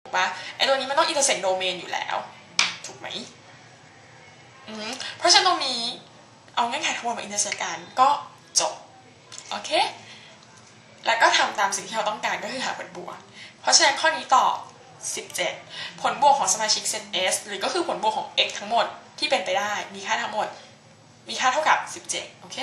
ปะไอตัวนี้มันต้อง intersect domain อยู่แล้วถูกไหมเพราะฉะนั้นตรงนี้เอาเงื่อนไขทั้งหมดมา intersect กันก็จบโอเคแล้วก็ทำตามสิ่งที่เราต้องการก็คือหาผลบวกเพราะฉะนั้นข้อนี้ตอบ17ผลบวกของสมาชิกเซต S หรือก็คือผลบวกของ x ทั้งหมดที่เป็นไปได้มีค่าทั้งหมดมีค่าเท่ากับ17โอเค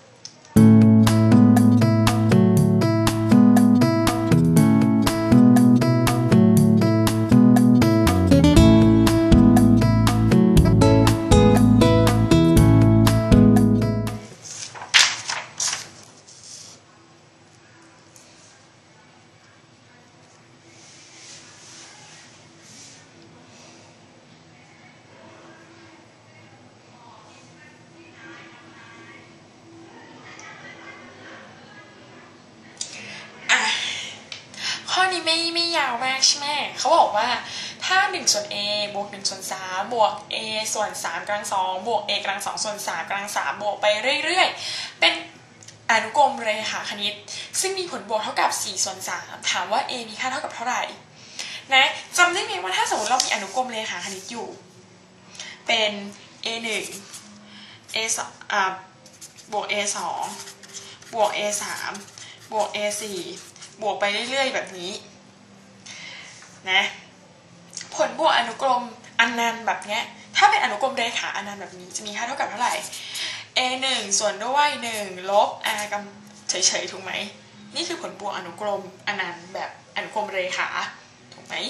ข้อนี้ไม่ยาวมากใช่ไหมเขาบอกว่าถ้า1ส่วน a บวก1ส่วน3บวก a ส่วน3กำลัง2บวก a กำลัง2ส่วน3กำลัง3บวกไปเรื่อยๆเป็นอนุกรมเรขาคณิตซึ่งมีผลบวกเท่ากับ4ส่วน3ถามว่า a มีค่าเท่ากับเท่าไหร่นะจำได้ไหมว่าถ้าสมมติเรามีอนุกรมเรขาคณิตอยู่เป็น a 1 a 2บวก a 2บวก a 3บวก a 4บวกไปเรื่อยๆแบบนี้นะผลบวกอนุกรมอนันต์แบบนี้ถ้าเป็นอนุกรมเรขาอนันต์แบบนี้จะมีค่าเท่ากับเท่าไหร่ a 1ส่วนด้วย1ลบ r กำเฉยๆถูกไหมนี่คือผลบวกอนุกรมอนันต์แบบอนุกรมเรขาถูกไหม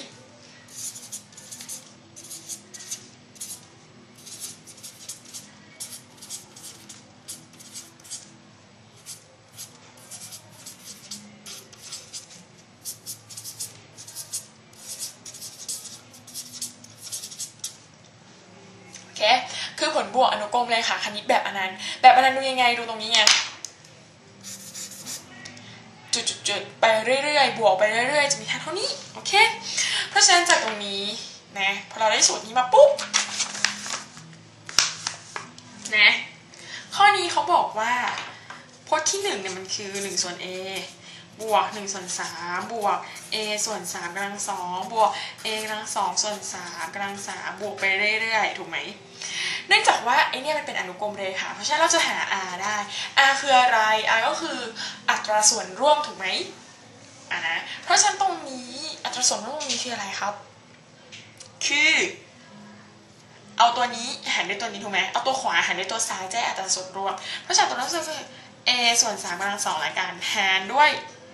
คือผลบวกอนุกรมเรขาคณิตแบบอนันต์ดูยังไงดูตรงนี้ไงจุดๆไปเรื่อยๆบวกไปเรื่อยๆจะมีค่าเท่านี้โอเคเพราะฉะนั้นจากตรงนี้นะพอเราได้สูตรนี้มาปุ๊บนะข้อนี้เขาบอกว่าพจน์ที่1เนี่ยมันคือ1ส่วน a บวก1ส่วน3บวก a ส่วน3กำลัง2บวก a กำลัง2ส่วน3กำลัง3บวกไปเรื่อยๆถูกไหมเนื่องจากว่าไอเนี่ยมันเป็นอนุกรมเรขาเพราะฉะนั้นเราจะหา r ได้ r คืออะไร r ก็คืออัตราส่วนร่วมถูกไหมนะเพราะฉะนั้นตรงนี้อัตราส่วนร่วมตรงนี้คืออะไรครับคือเอาตัวนี้หารด้วยตัวนี้ถูกไหมเอาตัวขวาหารด้วยตัวซ้ายจะอัตราส่วนร่วมเพราะฉะนั้นตัวนั้นคือ a ส่วน3กำลัง2ละกันหารด้วย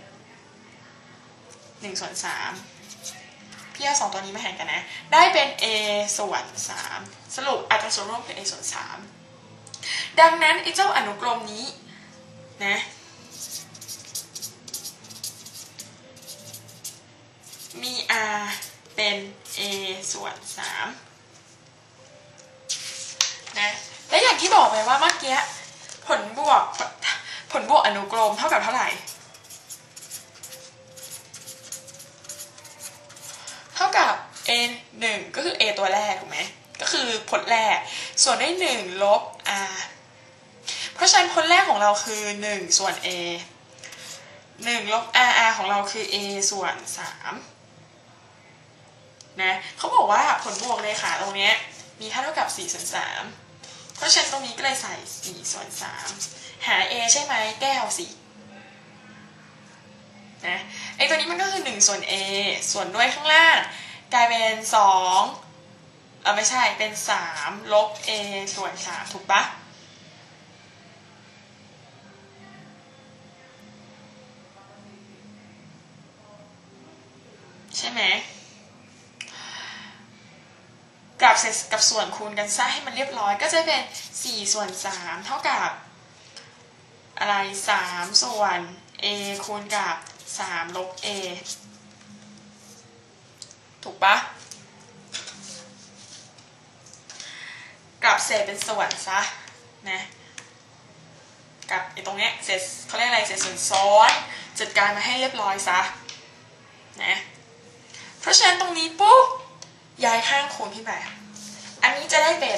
1ส่วน3พี่เอา2ตัวนี้มาหารกันนะได้เป็น a ส่วน3สรุปอัตราส่วนร่วมคือ a ส่วน3ดังนั้นไอ้เจ้าอนุกรมนี้นะมี r เป็น a ส่วน3นะและอย่างที่บอกไปว่าเมื่อกี้ผลบวกอนุกรมเท่ากับเท่าไหร่เท่ากับ a 1ก็คือ a ตัวแรกถูกไหมก็คือผลแรกส่วนได้1ลบ r เพราะฉะนั้นผลแรกของเราคือ1ส่วน a 1ลบ r ของเราคือ a ส่วน3นะเขาบอกว่าผลบวกเรขาตรงนี้มีค่าเท่ากับ4ส่วน3เพราะฉะนั้นตรงนี้ก็เลยใส่4ส่วน3หา a ใช่ไหมแก้วสินะไอตัวนี้มันก็คือ1ส่วน a ส่วนด้วยข้างล่างกลายเป็น2ไม่ใช่เป็น3ลบ a ส่วน3ถูกปะใช่ไหมกลับเศษกับส่วนคูณกันซะให้มันเรียบร้อยก็จะเป็น4ส่วน3เท่ากับอะไร3ส่วน a คูณกับ3ลบ a ถูกปะกลับเศษเป็นส่วนซะนะกับไอ้ตรงเนี้ยเศษเขาเรียกอะไรเศษส่วนซ้อนจัดการมาให้เรียบร้อยซะนะเพราะฉะนั้นตรงนี้ปุ๊บย้ายข้างคูณขึ้นไปอันนี้จะได้เป็น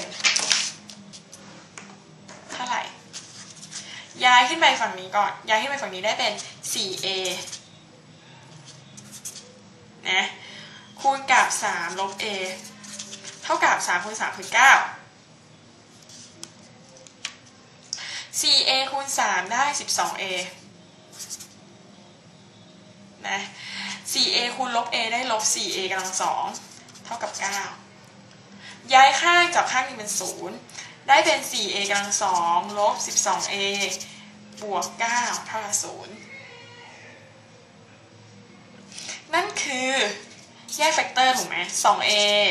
เท่าไหร่ย้ายขึ้นไปฝั่งนี้ก่อนย้ายขึ้นไปฝั่งนี้ได้เป็น 4a นะคูณกับ3ลบ a เท่ากับ3คูณ3คือ9 4a คูณ3ได้ 12a นะ 4a คูณลบ a ได้ลบ 4a กำลัง2เท่ากับ9ย้ายข้างจากข้างนี้เป็น0ได้เป็น 4a กำลัง2ลบ 12a บวก9เท่ากับ0นั่นคือแยกแฟกเตอร์ถูกไหม 2a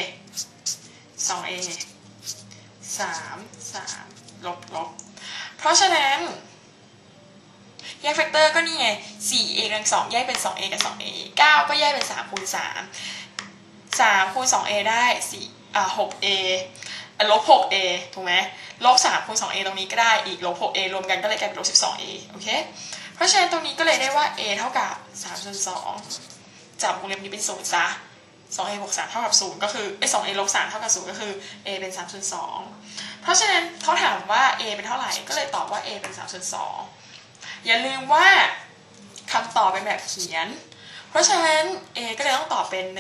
3 ลบเพราะฉะนั้นแยกแฟกเตอร์ก็นี่ไง 4a กำลัง2แยกเป็น 2a กับ 2a 9ก็แยกเป็น3คูณ3คูณ 2a ได้6a ลบ 6a ถูกไหมลบ3คูณ 2a ตรงนี้ก็ได้อีกลบ 6a รวมกันก็เลยกลายเป็นลบ 12a โอเคเพราะฉะนั้นตรงนี้ก็เลยได้ว่า a เท่ากับ3ส่วน2จับวงเล็บนี้เป็น0ซะ 2a บวก3เท่ากับ0ก็คือ 2a ลบ3เท่ากับ0ก็คือ a เป็น3ส่วน2เพราะฉะนั้นเขาถามว่า a เป็นเท่าไหร่ก็เลยตอบว่า a เป็น3ส่วน2อย่าลืมว่าคำตอบเป็นแบบเขียนเพราะฉะนั้น a ก็เลยต้องตอบเป็น 1.5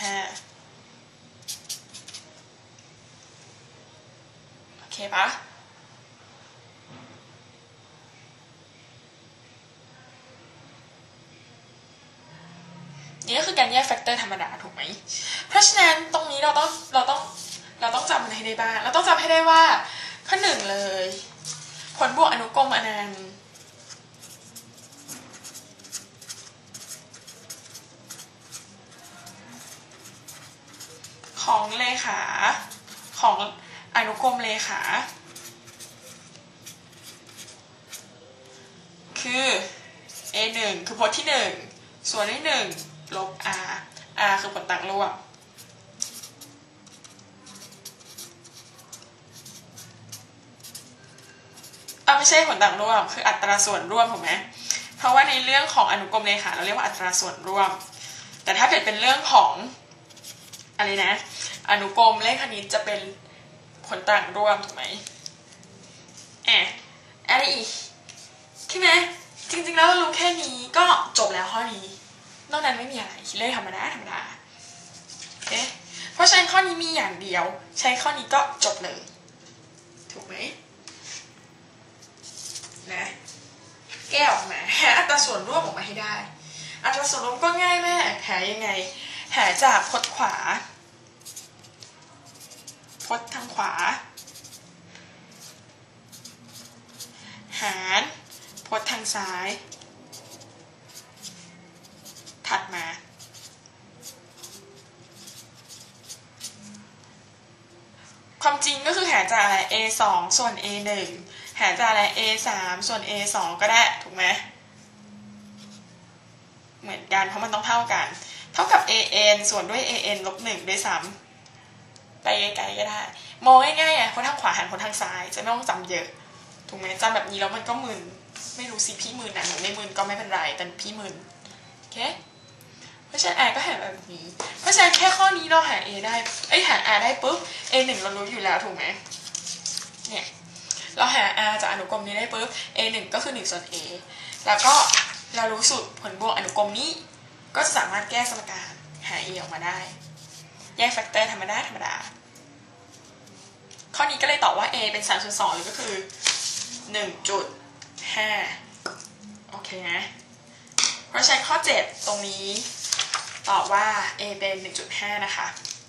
โอเคปะนี่ก็คือการแยกแฟกเตอร์ธรรมดาถูกไหมเพราะฉะนั้นตรงนี้เราต้องจำมันให้ได้บ้างเราต้องจำให้ได้ว่าข้อหนึ่งเลยผลบวกอนุกรมอนันต์ของเลขาของอนุกรมเลขาคือ a1 คือพจน์ที่1ส่วนที่1ลบ r คือผลต่างร่วมไม่ใช่ผลต่างร่วมคืออัตราส่วนร่วมถูกไหมเพราะว่าในเรื่องของอนุกรมเลขาเราเรียกว่าอัตราส่วนร่วมแต่ถ้าเกิดเป็นเรื่องของอะไรนะอนุกรมเลขคณิตจะเป็นผลต่างร่วมถูกไหมอะไรอีกใช่ไหมจริงๆแล้วเรารู้แค่นี้ก็จบแล้วข้อนี้นอกนั้นไม่มีอะไรคิดเลขธรรมดาโอเคเพราะฉะนั้นข้อนี้มีอย่างเดียวใช้ข้อนี้ก็จบเลยถูกไหมนะแก้ออกมาหาอัตราส่วนร่วมออกมาให้ได้อัตราส่วนร่วมก็ง่ายมากหายังไงหาจากพจน์ขวาพจน์ทางขวาหารพจน์ทางซ้ายถัดมาความจริงก็คือหาจากอะไร a2 ส่วน a1 หาจากอะไร a3 ส่วน a2 ก็ได้ถูกไหมเหมือนกันเพราะมันต้องเท่ากันเท่ากับ an ส่วนด้วย an ลบ1ด้วยซ้ำไปไกลๆก็ได้มองง่ายๆคนทางขวาหันคนทางซ้ายจะไม่ต้องจำเยอะถูกไหมจำแบบนี้แล้วมันก็มึนไม่รู้สิพี่มึนหนูไม่มึนก็ไม่เป็นไรแต่พี่มึนโอเคเพราะฉะนั้น r ก็หาแบบนี้เพราะฉะนั้นแค่ข้อนี้เราหา a ได้หา r ได้ปุ๊บ a1 เรารู้อยู่แล้วถูกไหมเนี่ยเราหา r จากอนุกรมนี้ได้ปุ๊บ a1 ก็คือ1ส่วน a แล้วก็เรารู้สูตรผลบวกอนุกรมนี้ก็จะสามารถแก้สมการหา a ออกมาได้แยกแฟกเตอร์ธรรมดาข้อนี้ก็เลยตอบว่า a เป็น3ส่วน2หรือก็คือ 1.5 โอเคนะเพราะฉะนั้นข้อ7ตรงนี้ตอบว่า a เป็น 1.5 นะคะ